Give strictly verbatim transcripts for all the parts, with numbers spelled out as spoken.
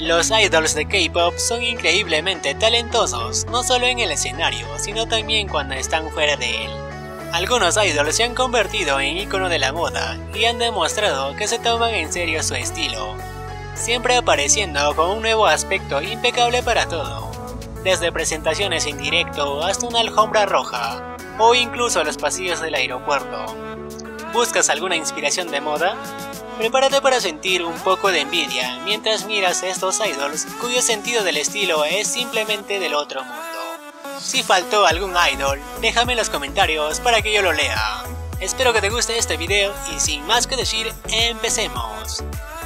Los idols de K-pop son increíblemente talentosos, no solo en el escenario, sino también cuando están fuera de él. Algunos idols se han convertido en ícono de la moda y han demostrado que se toman en serio su estilo, siempre apareciendo con un nuevo aspecto impecable para todo, desde presentaciones en directo hasta una alfombra roja, o incluso los pasillos del aeropuerto. ¿Buscas alguna inspiración de moda? Prepárate para sentir un poco de envidia mientras miras a estos idols cuyo sentido del estilo es simplemente del otro mundo. Si faltó algún idol, déjame en los comentarios para que yo lo lea. Espero que te guste este video y sin más que decir, empecemos.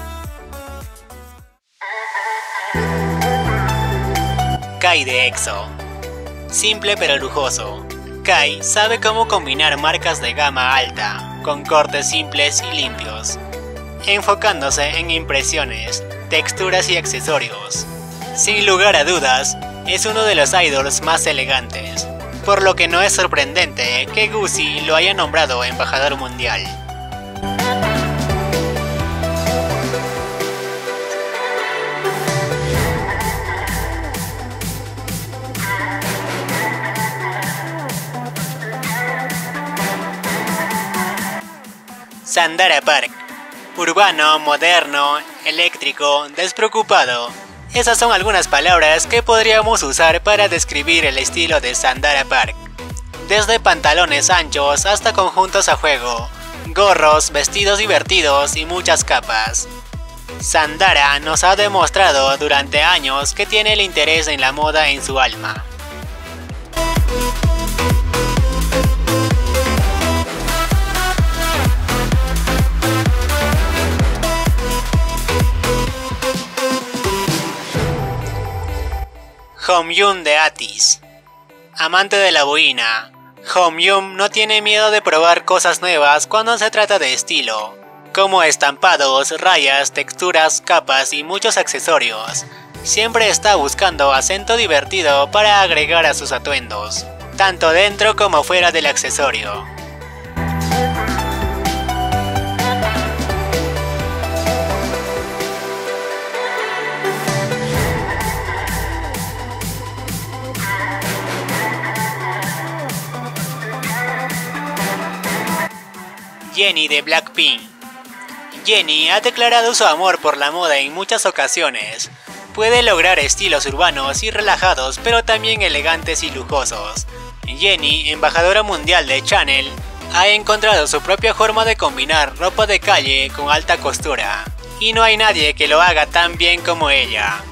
Kai de EXO. Simple pero lujoso, Kai sabe cómo combinar marcas de gama alta con cortes simples y limpios, enfocándose en impresiones, texturas y accesorios. Sin lugar a dudas, es uno de los idols más elegantes, por lo que no es sorprendente que Gucci lo haya nombrado embajador mundial. Sandara Park. Urbano, moderno, eléctrico, despreocupado. Esas son algunas palabras que podríamos usar para describir el estilo de Sandara Park. Desde pantalones anchos hasta conjuntos a juego, gorros, vestidos divertidos y muchas capas. Sandara nos ha demostrado durante años que tiene el interés en la moda en su alma. Hong-Yoon de ATIS. Amante de la boina, Hong-Yoon no tiene miedo de probar cosas nuevas cuando se trata de estilo, como estampados, rayas, texturas, capas y muchos accesorios. Siempre está buscando acento divertido para agregar a sus atuendos, tanto dentro como fuera del accesorio. Jennie de Blackpink. Jennie ha declarado su amor por la moda en muchas ocasiones. Puede lograr estilos urbanos y relajados, pero también elegantes y lujosos. Jennie, embajadora mundial de Chanel, ha encontrado su propia forma de combinar ropa de calle con alta costura, y no hay nadie que lo haga tan bien como ella.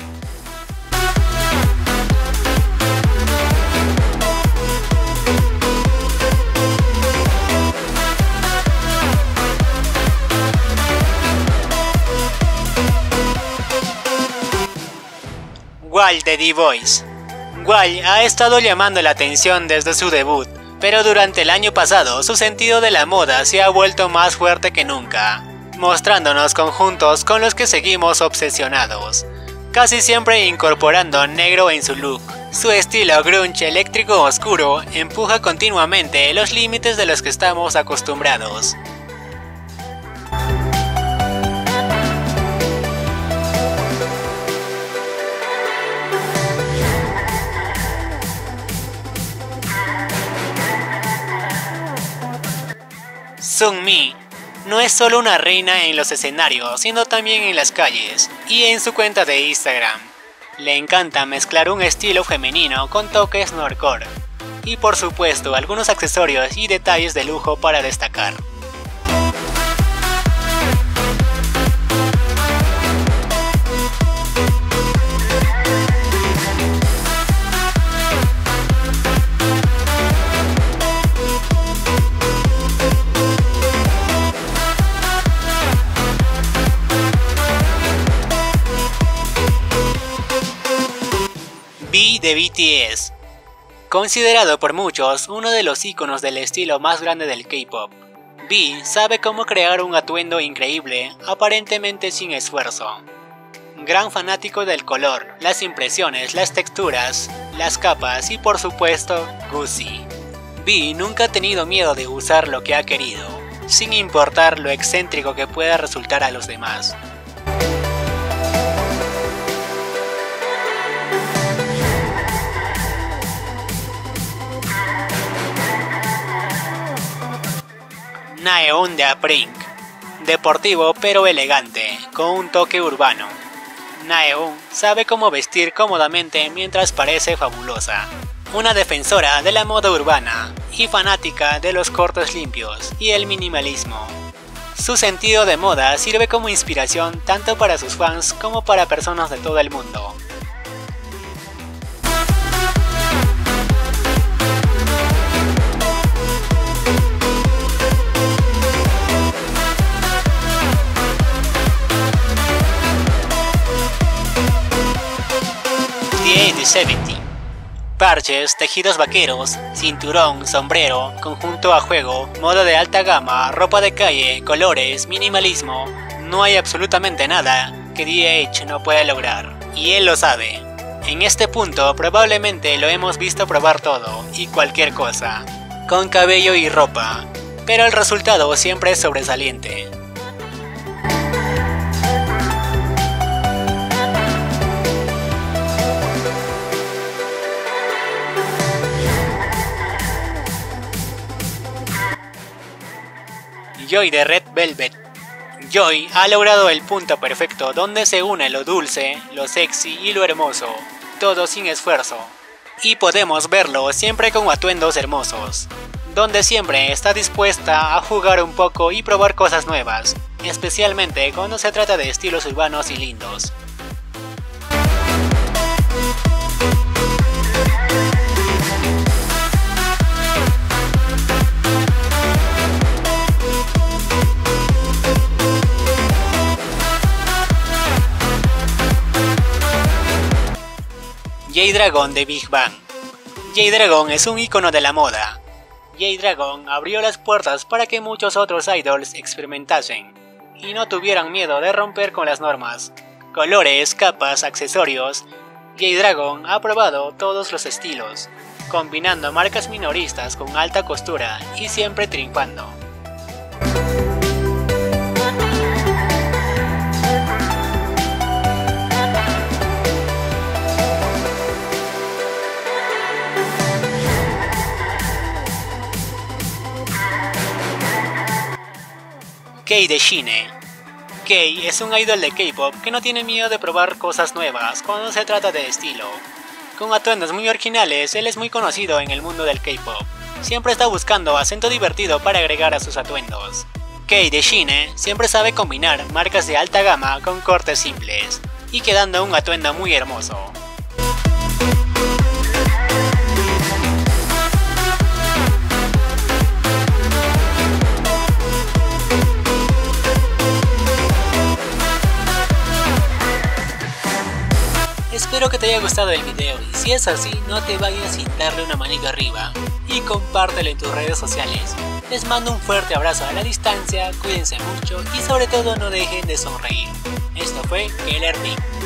Wall de D-Boys. Wall ha estado llamando la atención desde su debut, pero durante el año pasado su sentido de la moda se ha vuelto más fuerte que nunca, mostrándonos conjuntos con los que seguimos obsesionados, casi siempre incorporando negro en su look. Su estilo grunge eléctrico oscuro empuja continuamente los límites de los que estamos acostumbrados. Sunmi no es solo una reina en los escenarios, sino también en las calles y en su cuenta de Instagram. Le encanta mezclar un estilo femenino con toques nerdcore y por supuesto algunos accesorios y detalles de lujo para destacar. V de B T S. Considerado por muchos uno de los íconos del estilo más grande del K-pop, V sabe cómo crear un atuendo increíble, aparentemente sin esfuerzo. Gran fanático del color, las impresiones, las texturas, las capas y por supuesto, Gucci. V nunca ha tenido miedo de usar lo que ha querido, sin importar lo excéntrico que pueda resultar a los demás. Naeun de Aprink. Deportivo pero elegante, con un toque urbano. Naeun sabe cómo vestir cómodamente mientras parece fabulosa. Una defensora de la moda urbana y fanática de los cortes limpios y el minimalismo. Su sentido de moda sirve como inspiración tanto para sus fans como para personas de todo el mundo. The ochenta setenta. Parches, tejidos vaqueros, cinturón, sombrero, conjunto a juego, moda de alta gama, ropa de calle, colores, minimalismo. No hay absolutamente nada que D H no pueda lograr, y él lo sabe. En este punto probablemente lo hemos visto probar todo y cualquier cosa, con cabello y ropa, pero el resultado siempre es sobresaliente. Joy de Red Velvet. Joy ha logrado el punto perfecto donde se une lo dulce, lo sexy y lo hermoso, todo sin esfuerzo. Y podemos verlo siempre con atuendos hermosos, donde siempre está dispuesta a jugar un poco y probar cosas nuevas, especialmente cuando se trata de estilos urbanos y lindos. J-Dragon de Big Bang. J-Dragon es un icono de la moda. J-Dragon abrió las puertas para que muchos otros idols experimentasen y no tuvieran miedo de romper con las normas. Colores, capas, accesorios. J-Dragon ha probado todos los estilos, combinando marcas minoristas con alta costura y siempre triunfando. Kei de Shine. Kei es un idol de K-pop que no tiene miedo de probar cosas nuevas cuando se trata de estilo. Con atuendos muy originales, él es muy conocido en el mundo del K-pop. Siempre está buscando acento divertido para agregar a sus atuendos. Kei de Shine siempre sabe combinar marcas de alta gama con cortes simples y quedando un atuendo muy hermoso. Espero que te haya gustado el video y si es así no te vayas sin darle una manito arriba y compártelo en tus redes sociales. Les mando un fuerte abrazo a la distancia, cuídense mucho y sobre todo no dejen de sonreír. Esto fue Keller Team.